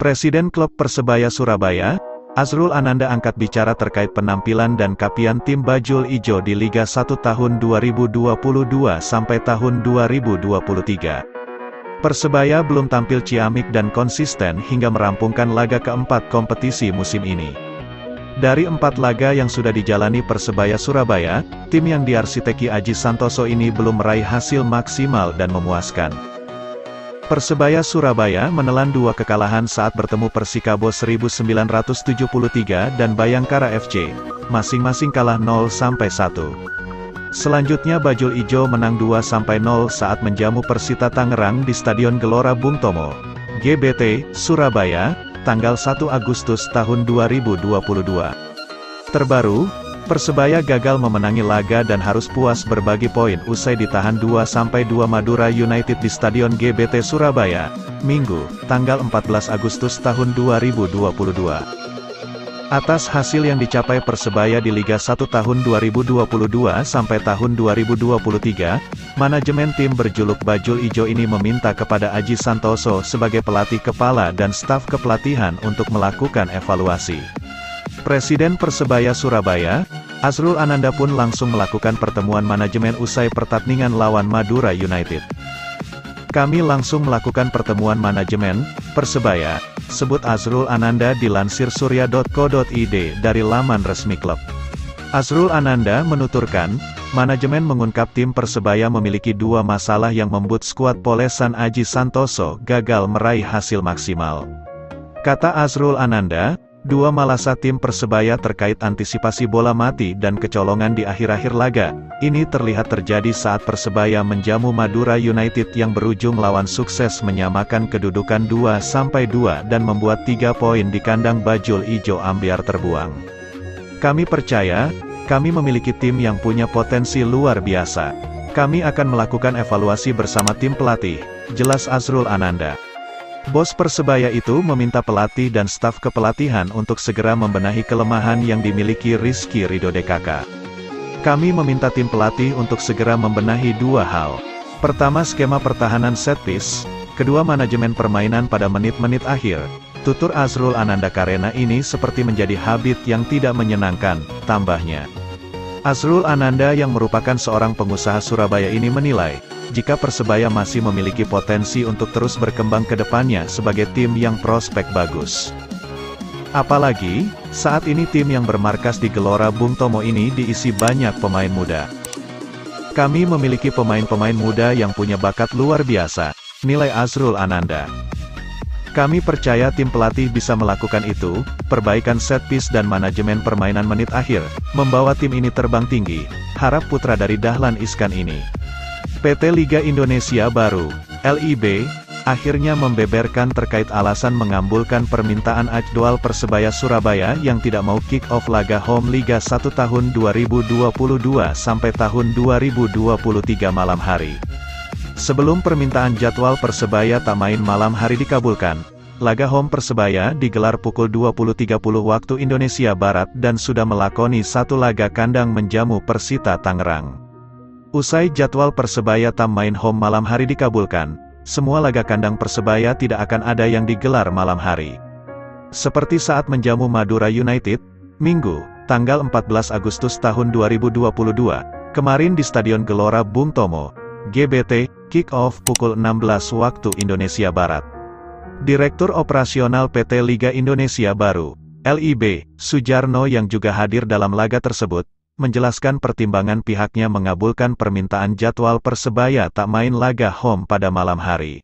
Presiden Klub Persebaya Surabaya, Azrul Ananda angkat bicara terkait penampilan dan capaian tim Bajul Ijo di Liga 1 tahun 2022 sampai tahun 2023. Persebaya belum tampil ciamik dan konsisten hingga merampungkan laga keempat kompetisi musim ini. Dari 4 laga yang sudah dijalani Persebaya Surabaya, tim yang diarsiteki Aji Santoso ini belum meraih hasil maksimal dan memuaskan. Persebaya Surabaya menelan 2 kekalahan saat bertemu Persikabo 1973 dan Bayangkara FC, masing-masing kalah 0-1. Selanjutnya Bajul Ijo menang 2-0 saat menjamu Persita Tangerang di Stadion Gelora Bung Tomo, GBT, Surabaya, tanggal 1 Agustus tahun 2022. Terbaru, Persebaya gagal memenangi laga dan harus puas berbagi poin usai ditahan 2-2 Madura United di Stadion GBT Surabaya, Minggu, tanggal 14 Agustus tahun 2022. Atas hasil yang dicapai Persebaya di Liga 1 tahun 2022 sampai tahun 2023, manajemen tim berjuluk Bajul Ijo ini meminta kepada Aji Santoso sebagai pelatih kepala dan staf kepelatihan untuk melakukan evaluasi. Presiden Persebaya Surabaya, Azrul Ananda pun langsung melakukan pertemuan manajemen usai pertandingan lawan Madura United. Kami langsung melakukan pertemuan manajemen Persebaya, sebut Azrul Ananda dilansir surya.co.id dari laman resmi klub. Azrul Ananda menuturkan, manajemen mengungkap tim Persebaya memiliki 2 masalah yang membuat skuad polesan Aji Santoso gagal meraih hasil maksimal. Kata Azrul Ananda, 2 malasa tim Persebaya terkait antisipasi bola mati dan kecolongan di akhir-akhir laga, ini terlihat terjadi saat Persebaya menjamu Madura United yang berujung lawan sukses menyamakan kedudukan 2-2 dan membuat 3 poin di kandang Bajul Ijo ambiar terbuang. Kami percaya, kami memiliki tim yang punya potensi luar biasa. Kami akan melakukan evaluasi bersama tim pelatih, jelas Azrul Ananda. Bos Persebaya itu meminta pelatih dan staf kepelatihan untuk segera membenahi kelemahan yang dimiliki Rizky Ridho DKK. Kami meminta tim pelatih untuk segera membenahi 2 hal. Pertama, skema pertahanan set piece, kedua manajemen permainan pada menit-menit akhir. Tutur Azrul Ananda karena ini seperti menjadi habit yang tidak menyenangkan, tambahnya. Azrul Ananda yang merupakan seorang pengusaha Surabaya ini menilai, jika Persebaya masih memiliki potensi untuk terus berkembang ke depannya sebagai tim yang prospek bagus. Apalagi, saat ini tim yang bermarkas di Gelora Bung Tomo ini diisi banyak pemain muda. Kami memiliki pemain-pemain muda yang punya bakat luar biasa, nilai Azrul Ananda. Kami percaya tim pelatih bisa melakukan itu, perbaikan set piece dan manajemen permainan menit akhir, membawa tim ini terbang tinggi, harap putra dari Dahlan Iskan ini. PT Liga Indonesia Baru, LIB, akhirnya membeberkan terkait alasan mengabulkan permintaan jadwal Persebaya Surabaya yang tidak mau kick-off laga home Liga 1 tahun 2022 sampai tahun 2023 malam hari. Sebelum permintaan jadwal Persebaya tak main malam hari dikabulkan, laga home Persebaya digelar pukul 20.30 waktu Indonesia Barat dan sudah melakoni 1 laga kandang menjamu Persita Tangerang. Usai jadwal Persebaya tak main home malam hari dikabulkan, semua laga kandang Persebaya tidak akan ada yang digelar malam hari. Seperti saat menjamu Madura United, Minggu, tanggal 14 Agustus tahun 2022, kemarin di Stadion Gelora Bung Tomo, GBT, kick-off pukul 16 waktu Indonesia Barat. Direktur Operasional PT Liga Indonesia Baru, LIB, Sujarno yang juga hadir dalam laga tersebut, menjelaskan pertimbangan pihaknya mengabulkan permintaan jadwal Persebaya tak main laga home pada malam hari.